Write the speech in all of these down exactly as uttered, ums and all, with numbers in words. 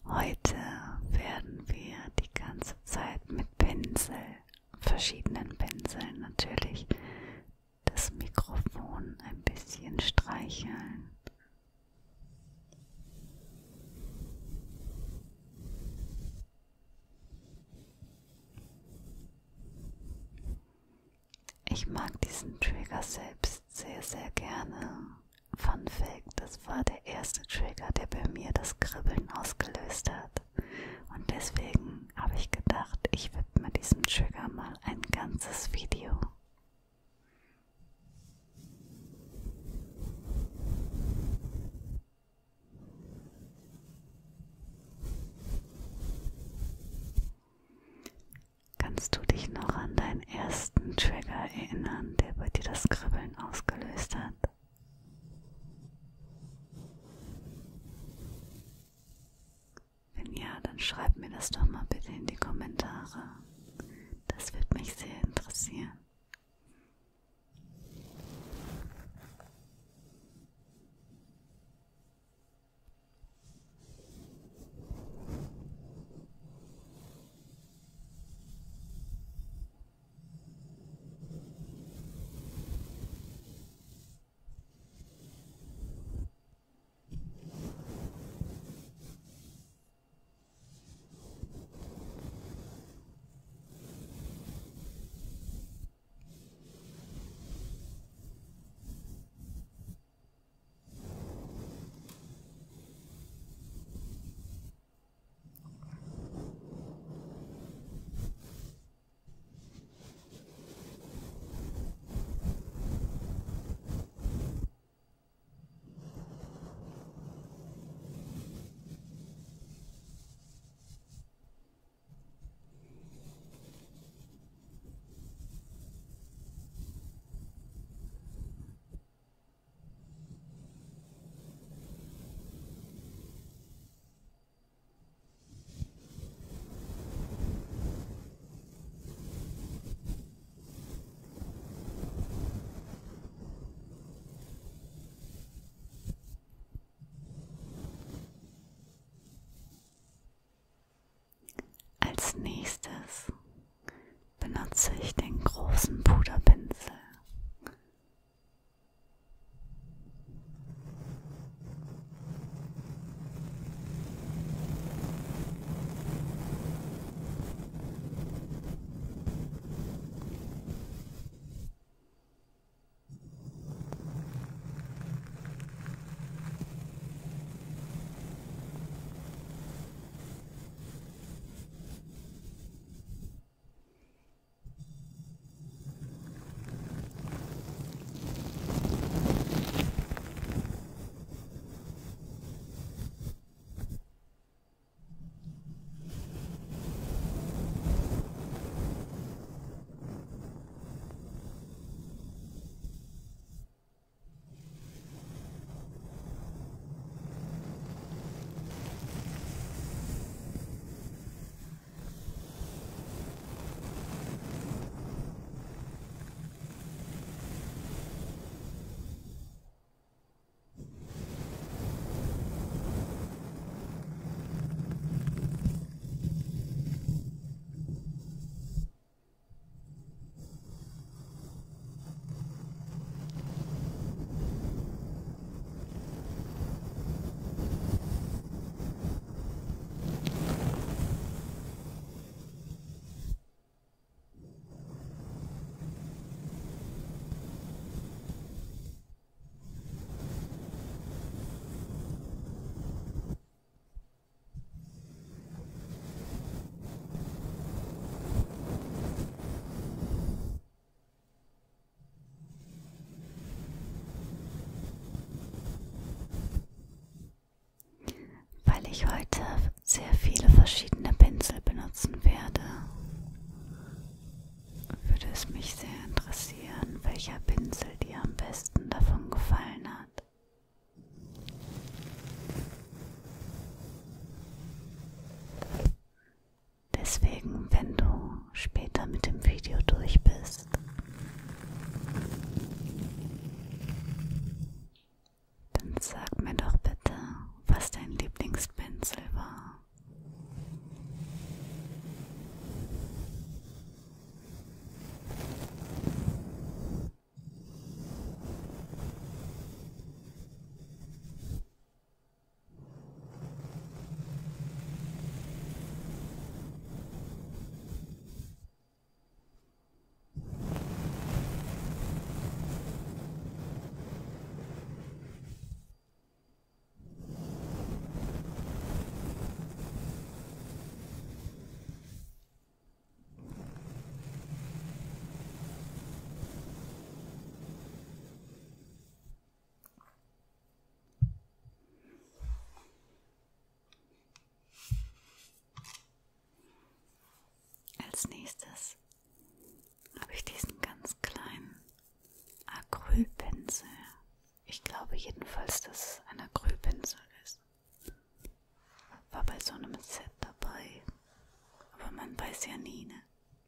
Heute werden wir die ganze Zeit mit Pinsel, verschiedenen Pinseln natürlich, das Mikrofon ein bisschen streicheln. Ich mag diesen Trigger selbst sehr, sehr gerne. Fun Fact, das war der erste Trigger, der bei mir das Kribbeln ausgelöst hat. Und deswegen habe ich gedacht, ich widme diesem Trigger mal ein ganzes Video. Kannst du dich noch an deinen ersten Trigger erinnern, der bei dir das Kribbeln ausgelöst hat? Wenn ja, dann schreib mir das doch mal bitte in die Kommentare. Das wird mich sehr interessieren. Als nächstes benutze ich den großen Puderpinsel. Weil ich heute sehr viele verschiedene Pinsel benutzen werde, würde es mich sehr interessieren, welcher Pinsel dir am besten davon gefallen hat. Deswegen, wenn du später mit dem Video durch bist, dann sag mir doch bitte, was dein Lieblingspinsel war. als nächstes habe ich diesen ganz kleinen Acrylpinsel. Ich glaube jedenfalls, dass es ein Acrylpinsel ist. War bei so einem Set dabei. Aber man weiß ja nie, ne?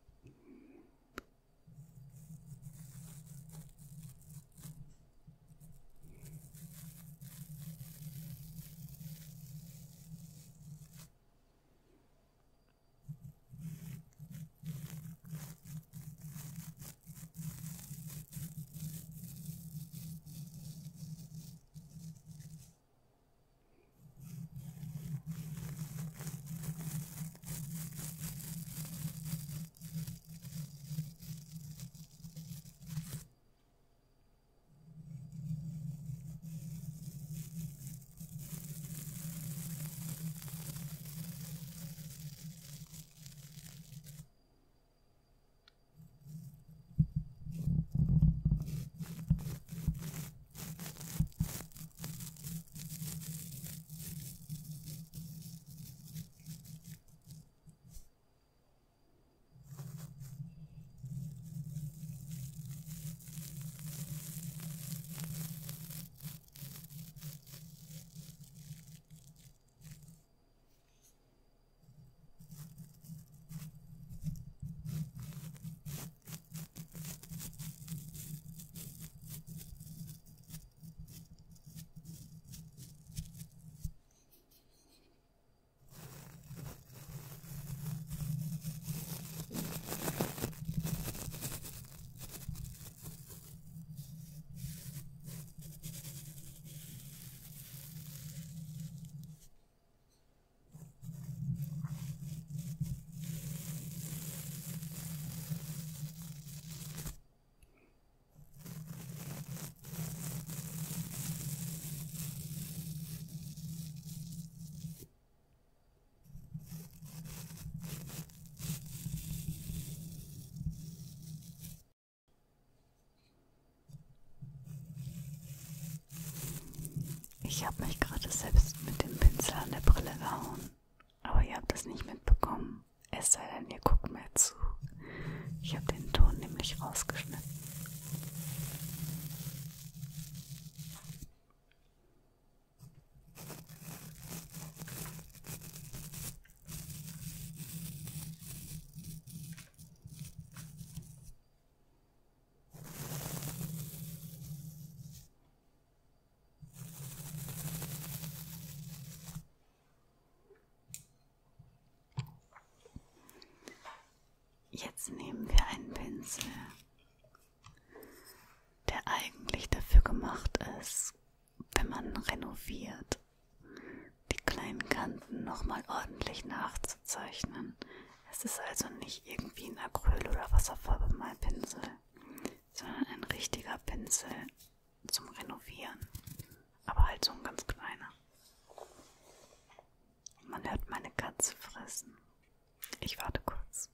Ich habe mich gerade selbst mit dem Pinsel an der Brille gehauen, aber ihr habt das nicht mitbekommen, es sei denn, ihr guckt mir zu. Ich habe den Ton nämlich rausgeschnitten. Jetzt nehmen wir einen Pinsel, der eigentlich dafür gemacht ist, wenn man renoviert, die kleinen Kanten nochmal ordentlich nachzuzeichnen. Es ist also nicht irgendwie ein Acryl- oder Wasserfarbe-Malpinsel, sondern ein richtiger Pinsel zum Renovieren, aber halt so ein ganz kleiner. Man hört meine Katze fressen. Ich warte kurz.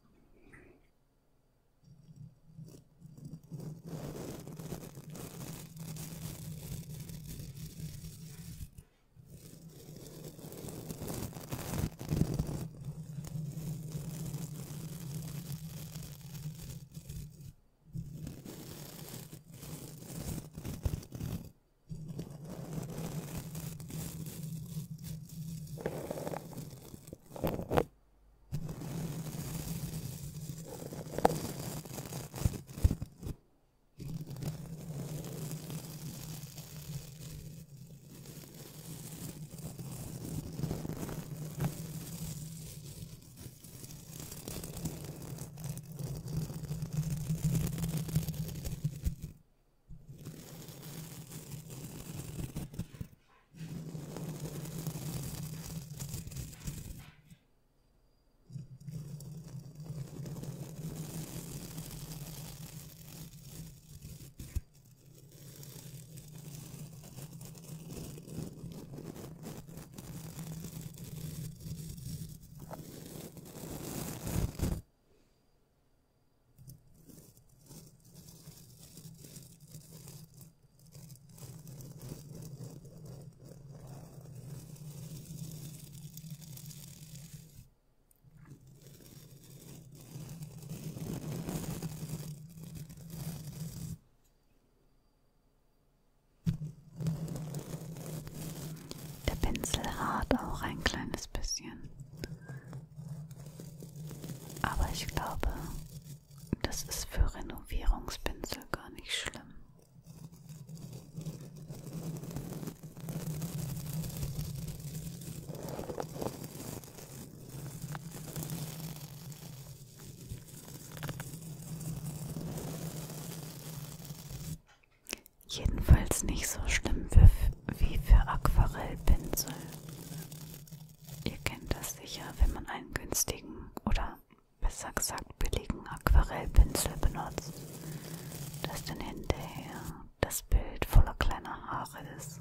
nicht so schlimm für, wie für Aquarellpinsel. Ihr kennt das sicher, wenn man einen günstigen oder besser gesagt billigen Aquarellpinsel benutzt, dass dann hinterher das Bild voller kleiner Haare ist.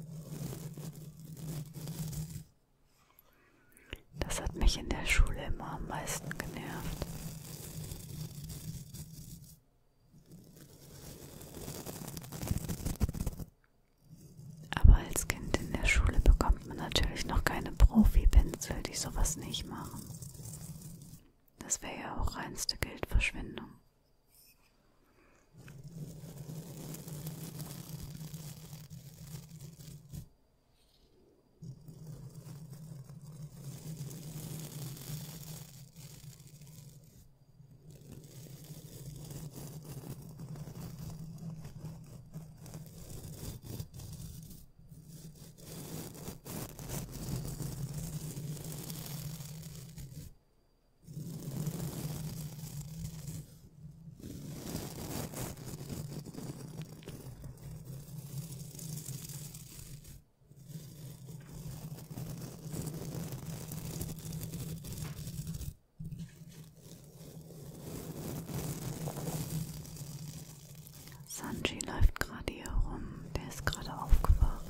Das hat mich in der Schule immer am meisten genervt. Aber als Kind in der Schule bekommt man natürlich noch keine Profi-Pinsel, die sowas nicht machen. Das wäre ja auch reinste Geldverschwendung. Sanji läuft gerade hier rum, der ist gerade aufgewacht.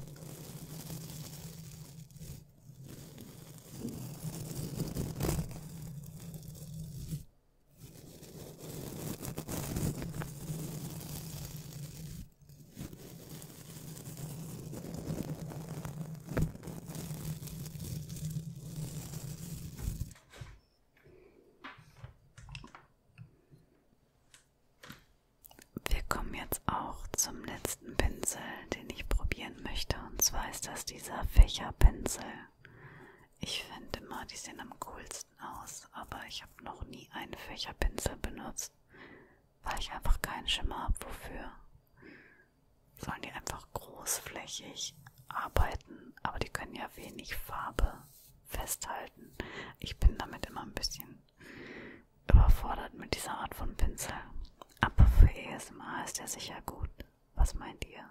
Wir kommen jetzt auch zum letzten Pinsel, den ich probieren möchte, und zwar ist das dieser Fächerpinsel. Ich finde immer, die sehen am coolsten aus, aber ich habe noch nie einen Fächerpinsel benutzt, weil ich einfach keinen Schimmer habe, wofür. Sollen die einfach großflächig arbeiten, aber die können ja wenig Farbe festhalten. Ich bin damit immer ein bisschen überfordert mit dieser Art von Pinsel. Aber für A S M R ist er sicher gut. Was meint ihr?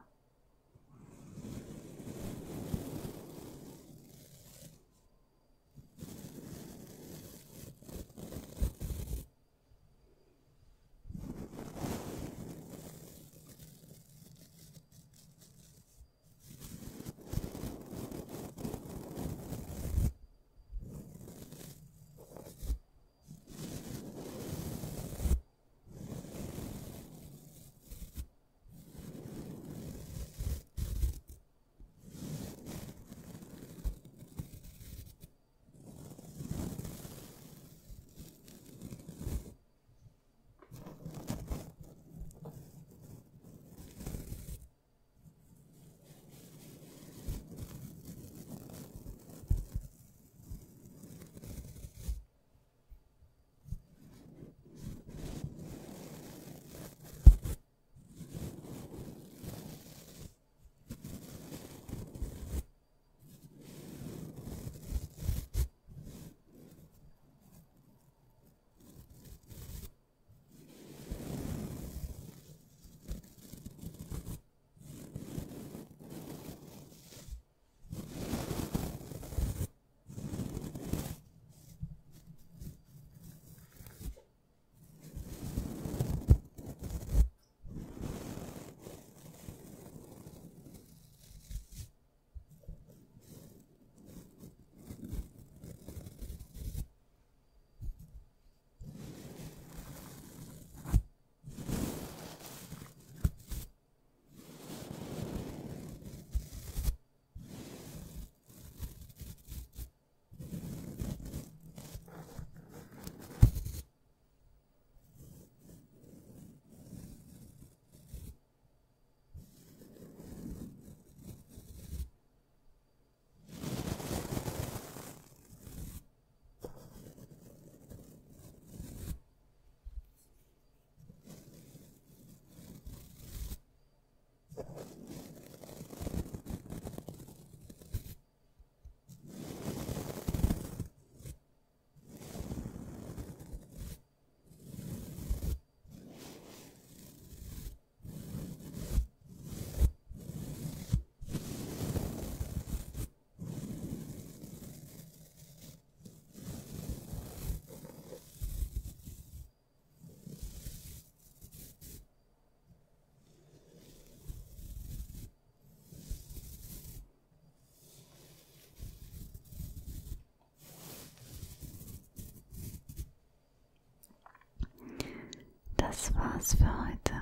das war's für heute.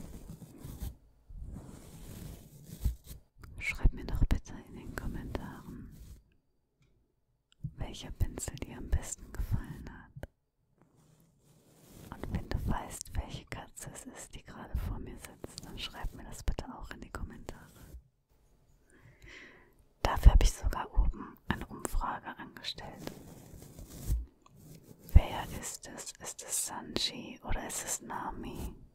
Schreib mir doch bitte in den Kommentaren, welcher Pinsel dir am besten gefallen hat. Und wenn du weißt, welche Katze es ist, die gerade vor mir sitzt, dann schreib mir das bitte auch in die Kommentare. Dafür habe ich sogar oben eine Umfrage angestellt. Wer ist es? Ist es Sanji oder ist es Nami?